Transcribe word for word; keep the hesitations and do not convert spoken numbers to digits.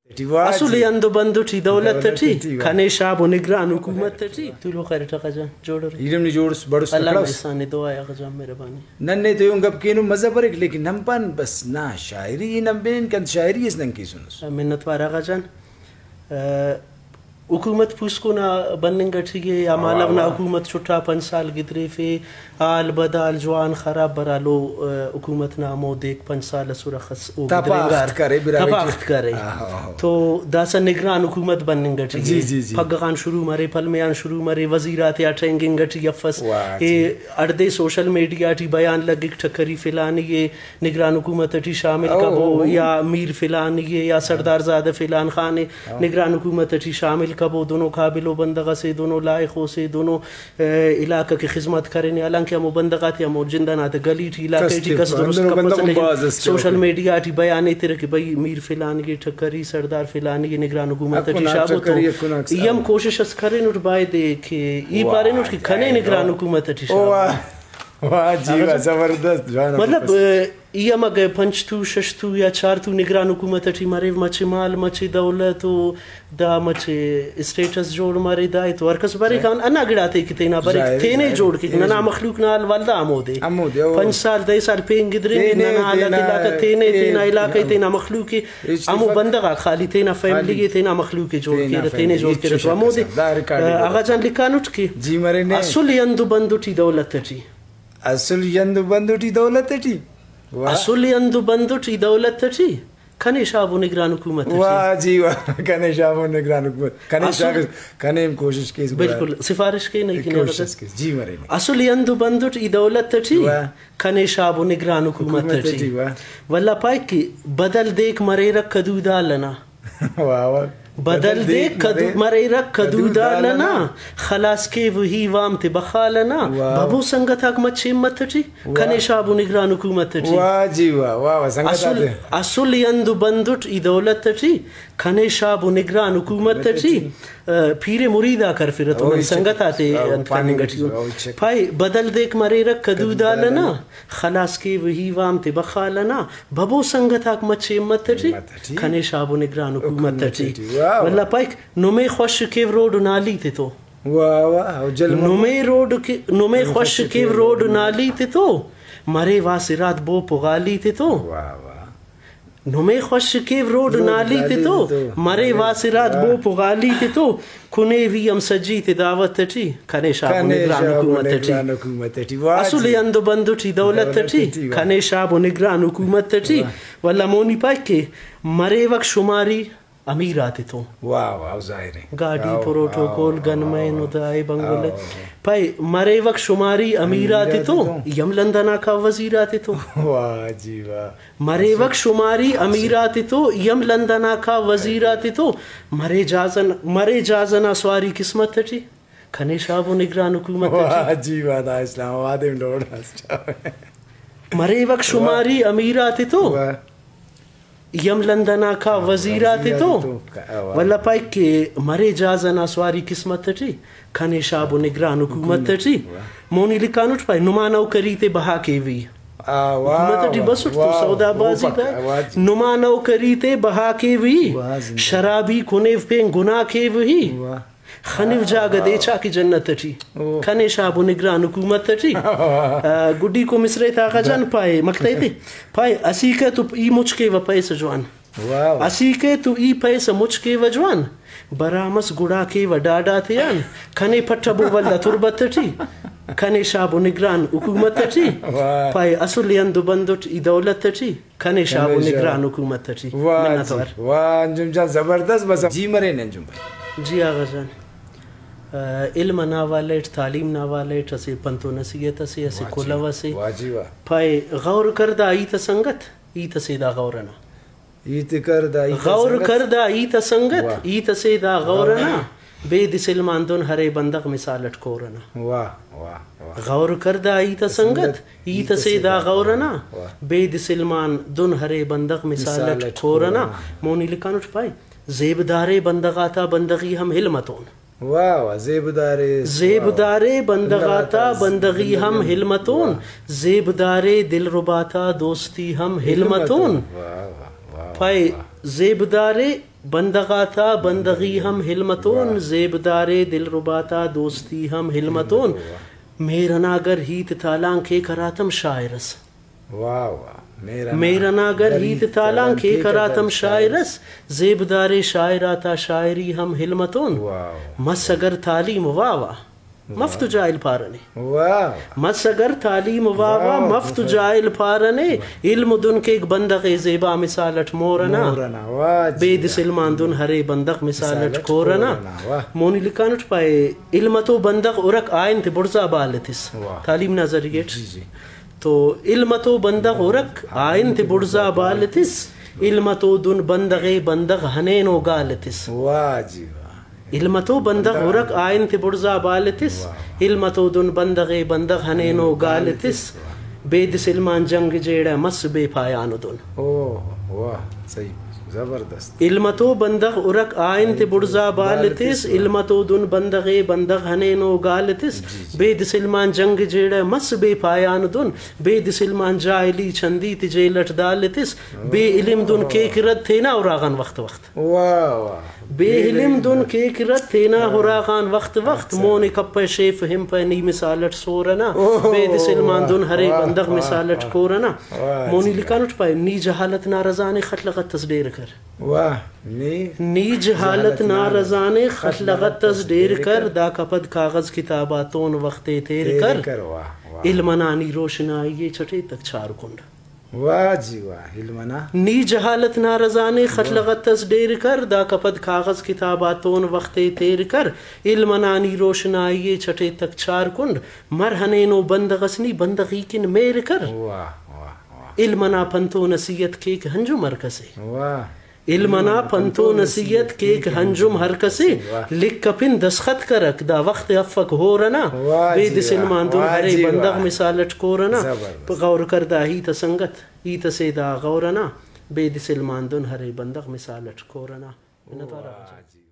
اصول يندو بندوتي دولتتي كان شعب ونقران حكومتتي تلو خير تقجان جوړر يرمني جوړس بڑس الله انسان دعا يا غجام مهرباني نن ته يوم غب كينو مزبرك لكن هم پان بس نا شاعري نم بين كان شاعري اس نن كيسونس منت وارا غجان حکومت پوسکونا بننگٹھیگے یا مالونا حکومت چھٹا پنج سال گدرے فے آل بدال جوان خراب برالو حکومت نامو دیکھ پنج سال سورخص تپاخت کرے تپاخت کرے تو داسا نگران حکومت بننگٹھیگے پھگغان شروع مرے پلمیان شروع مرے وزیرات یا ٹھنگنگٹھی یفس اردے سوشل میڈیا ٹی بیان لگک ٹھکری فلانی یہ نگران حکومت ٹی شامل کبو یا میر فلانی یہ یا سردار زادہ فلان خان نگران حکومت ٹی شامل کبو دونوں قابل و بندگا سے دونوں لائقوں سے دونوں علاقہ کی خدمت کرنے حالانکہ ہم بندگات یا موجندانات گلی تھی علاقہ تھی کس درست کپس لیکن سوشل میڈیا تھی بیانے تیرے کہ بھئی میر فلان یہ ٹھکری سردار فلان یہ نگران حکومت تھی شابو تو یہ ہم کوشش اس کریں اور بائے دے کہ یہ بارے نوٹ کہ کھنے نگران حکومت تھی شابو واہ جیوہ زبردست مطلب یہ ہم اگر پنچ تو شش تو یا چار تو نگران حکومت تھی مارے مچے مال مچے دولت دا مچے اسٹیٹس جوڑ مارے دائے تو ارکس بارے کان انا گڑاتے کہ تینا بارے تینے جوڑ کے ننا مخلوق نال والدہ آمو دے پنچ سال دے سال پینگ گدرے ننا حالت علاقہ تینے تینا علاقہ تینا مخلوق امو بندگا خالی تینا فیملی تینا مخلوق جوڑ کے تینے جوڑ کے رکھو امو دے آغا جان لکانوٹ کے اصل یندو بندو ٹی دولت تھی اصل یندو بندو ٹی دولت تھی اصل یندو بندو ٹی دولت تھی کھنے شابو نگران حکومت تھی واہ جی واہ کھنے شابو نگران حکومت کھنے شابو کھنے کوشش کیس بالکل سفارش کی نہیں کوشش کیس جی مرے اصل یندو بندو ٹی دولت تھی کھنے شابو نگران حکومت تھی واللہ پائے کہ بدل دیکھ مرے رکھ کدو ڈالنا واہ واہ بدل دیکھ مرے رکھ کدو ڈالنا خلاص کے وہی وام تے بخالنا بابو سنگت حق مچے مت تھی کھنے شابو نگران حکومت تھی واہ جی واہ واہ سنگت آتے اصل یندو بندوٹ ای دولت تھی کھنے شابو نگران حکومت تھی پھیرے مریدہ کر فرت انہیں سنگت آتے پھائی بدل دیکھ مرے رکھ کدو ڈالنا خلاص کے وہی وام تے بخالنا بابو سنگت حق مچے مت تھی کھنے شابو نگران حکومت تھی واللہ پائک نمے خوش کے روڈ نالی تے تو نمے روڈ نمے خوش کے روڈ نالی تے تو مرے واسرات بو پغالی تے تو نمے خوش کے روڈ نالی تے تو مرے واسرات بو پغالی تے تو کنے وی ام سجی تے دعوت تھی کھنے شابو نگران حکومت تھی اصول یندو بندو ٹی دولت تھی کھنے شابو نگران حکومت تھی واللہ مونی پائک کے مرے وقت شماری امیر آتے تو واہ واہ ظاہر ہے گاڑی پروٹوکول گن میں ندائی بنگل پائی مرے وقت شماری امیر آتے تو یم لندنا کا وزیر آتے تو واہ جی واہ مرے وقت شماری امیر آتے تو یم لندنا کا وزیر آتے تو مرے جازن مرے جازنا سواری قسمت تھی کھنے شابو نگران حکومت واہ جی واہ دا اسلام آباد میں ڈوڑ مرے وقت شماری امیر آتے تو یم لندنا کا وزیر آتے تو واللہ پائک کے مرے جازنا سواری قسمت تھی کھنے شابو نگران حکومت تھی مونی لکانوٹ پائے نمانو کریتے بہا کے وی حکومت تھی بس تو سودا بازی پائے نمانو کریتے بہا کے وی شرابی کنیو پین گناہ کے وی خنیو جاگا دیچا کی جنت تھی کھنے شابو نگران حکومت تھی گڈی کو مصرے تاقا جان پائے مکتے تھے پائے اسی کے تو ای مچ کے و پیس جوان اسی کے تو ای پیس مچ کے و جوان برامس گڑا کے و ڈاڈا تھیان کھنے پٹھا بو واللہ تربت تھی کھنے شابو نگران حکومت تھی پائے اصل یندو بندوٹ ای دولت تھی کھنے شابو نگران حکومت تھی واہ انجم جان زبردست بس جی مرے ننجم بھائی جی آغا جان علم ناوالیٹ تعلیم ناوالیٹ اسی پنتو نصیحت اسی اسی کلو اسی پائے غور کردہ ایتا سنگت ایتا سیدہ غورنا ایتا کردہ غور کردہ ایتا سنگت ایتا سیدہ غورنا بے دسلمان دن ہرے بندق مثالت کورنا واہ واہ غور کردہ ایتا سنگت ایتا سیدہ غورنا بے دسلمان دن ہرے بندق مثالت کورنا مونی لکانوٹ پائے زیبدارے بندغاتا بندغی ہم حلمتون واہ زیبدارے زیبدارے بندغاتا بندغی ہم حلمتون زیبدارے دل رباتا دوستی ہم حلمتون پائے زیبدارے बंदगाता बंदगी हम हिलमतोन जेबदारे दिल रुबाता दोस्ती हम हिलमतोन मेरा नागर हीत तालां के करातम शायरस वाह वाह मेरा नागर हीत तालां के करातम शायरस जेबदारे शायराता शायरी हम हिलमतोन मसगर तालीम वावा मफ्त जाइल पारने मसगर तालीम वावा मफ्त जाइल पारने इल्म दुन के एक बंदक जेबा मिसालट मोरना बेद सिलमान दुन हरे बंदक मिसालट कोरना मोनी लिकानट पाए इल्म तो बंदक उरक आयन ते बुर्जा बालतिस तालीम नजरियत तो इल्म तो बंदक उरक आयन ते बुर्जा बालतिस इल्म तो दुन बंदगे बंदक हनेनो गालतिस वाह जी इल्मतो बंदग उरक आयन ते बुर्जा बालतिस इल्मतो दुन बंदगे बंदग हनेनो गालतिस बेद सिलमान जंग जेड़ा मस बेपायान दुन ओह वाह सही जबरदस्त इल्मतो बंदग उरक आयन ते बुर्जा बालतिस इल्मतो दुन बंदगे बंदग हनेनो गालतिस बेद सिलमान जंग जेड़ा मस बेपायान दुन बेद सिलमान जाइली छंदी तिजे लट दालतिस बे इल्म दुन के किरत थे ना उरागन वक्त वक्त वाह वाह बेहिलिम दुन के किरत थे ना हुरागान वक्त वक्त मोने कप्पे शेफ हिम पे नी मिसालट सोरना बेद सिलमान दुन हरे बंदग मिसालट कोरना मोनी लिकानट पाए नी जहालत ना रजाने खतलगत तस्दीर कर वाह नी नी जहालत ना रजाने खतलगत तस्दीर कर दा कपद कागज किताबातोन वक्ते तेर कर इल्मनानी रोशनाई छठे तक चार कुंड वाह जी वाह इल्मना नी जहालत ना रजाने खतलगत तस्दीर कर दा कपद कागज किताबातोन वक्ते तेर कर इल्मनानी रोशनाई छठे तक चार कुंड मरहने नो बंदगसनी बंदगी किन मेर कर वाह वाह इल्मना पंतो नसीयत के हंजू मरकसे वाह इल्मना पंतो नसीयत के हंजुम हरकसे लिख कपिन दस्खत करक दा वक्त अफक हो रना बेद सिलमान दुन हरे बंदग मिसालट कोरना गौर करदा ही तसंगत ही तसेदा गौरना बेद सिलमान दुन हरे बंदग मिसालट कोरना।